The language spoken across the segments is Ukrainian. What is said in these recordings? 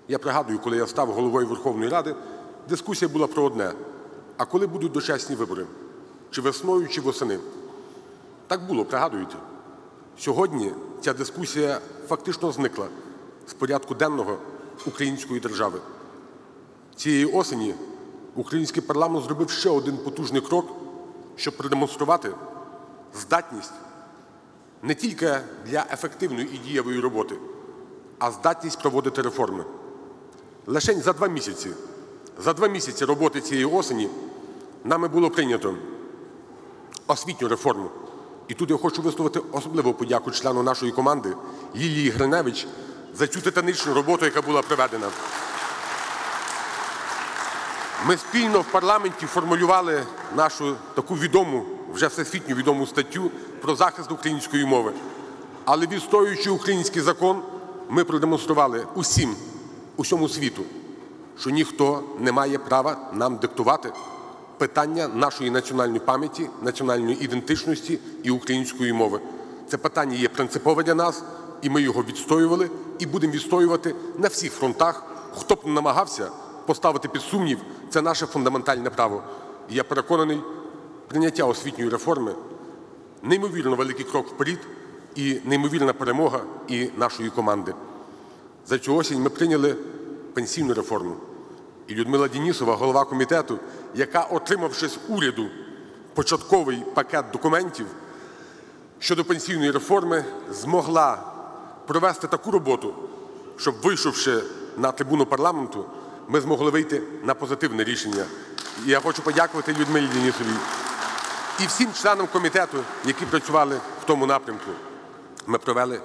Я пригадую, коли я став Головою Верховної Ради, дискусія була про одне: а коли будуть дочасні вибори? Чи весною, чи восени? Так було, пригадуєте? Сьогодні ця дискусія фактично зникла з порядку денного української держави. Цієї осені український парламент зробив ще один потужний крок, щоб продемонструвати здатність не тільки для ефективної і дієвої роботи, а здатність проводити реформи. Лишень за 2 місяці роботи цієї осені нами було прийнято освітню реформу. І тут я хочу висловити особливу подяку члену нашої команди Лілії Гриневич за цю титанічну роботу, яка була проведена. Ми спільно в парламенті формулювали нашу таку відому, вже всесвітньо відому статтю про захист української мови. Але відстоюючи український закон, ми продемонстрували усьому світу, що ніхто не має права нам диктувати питання нашої національної пам'яті, національної ідентичності і української мови. Це питання є принципове для нас, і ми його відстоювали, і будемо відстоювати на всіх фронтах. Хто б не намагався поставити під сумнів, це наше фундаментальне право. І я переконаний, прийняття освітньої реформи – неймовірно великий крок вперед і неймовірна перемога і нашої команди. За цю осінь ми прийняли пенсійну реформу. І Людмила Денісова, голова комітету, яка, отримавши з уряду початковий пакет документів щодо пенсійної реформи, змогла провести таку роботу, щоб, вийшовши на трибуну парламенту, ми змогли вийти на позитивне рішення. І я хочу подякувати Людмилі Денісовій і всім членам комітету, які працювали в тому напрямку. Ми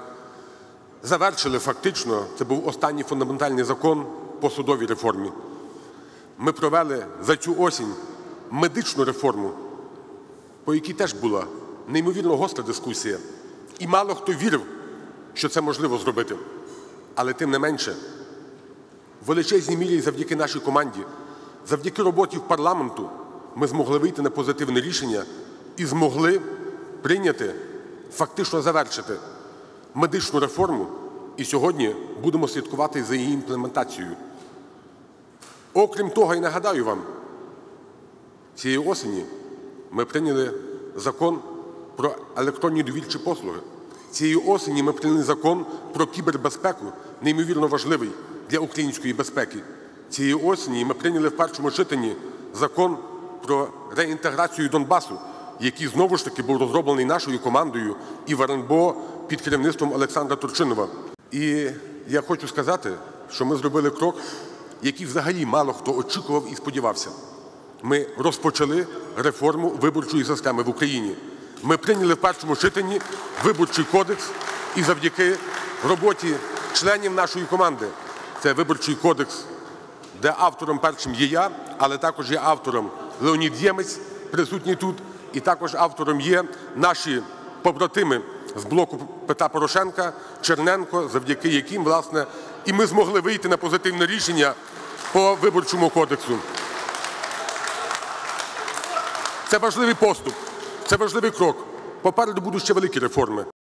завершили фактично, це був останній фундаментальний закон по судовій реформі. Ми провели за цю осінь медичну реформу, по якій теж була неймовірно гостра дискусія. І мало хто вірив, що це можливо зробити. Але тим не менше, в величезній мірі завдяки нашій команді, завдяки роботі в парламенту ми змогли вийти на позитивне рішення і змогли прийняти, фактично завершити медичну реформу. І сьогодні будемо слідкувати за її імплементацією. Окрім того, я нагадаю вам, цієї осені ми прийняли закон про електронні довірчі послуги. Цієї осені ми прийняли закон про кібербезпеку, неймовірно важливий для української безпеки. Цієї осені ми прийняли в першому читанні закон про реінтеграцію Донбасу, який знову ж таки був розроблений нашою командою і в РНБО під керівництвом Олександра Турчинова. І я хочу сказати, що ми зробили крок, який взагалі мало хто очікував і сподівався. Ми розпочали реформу виборчої системи в Україні. Ми прийняли в першому читанні Виборчий кодекс і завдяки роботі членів нашої команди. Це Виборчий кодекс, де автором першим є я, але також є автором Леонід Ємець, присутній тут, і також автором є наші побратими з блоку Петра Порошенка, Черненко, завдяки яким, власне, і ми змогли вийти на позитивне рішення по Виборчому кодексу. Це важливий поступ, це важливий крок. Попереду будуть ще великі реформи.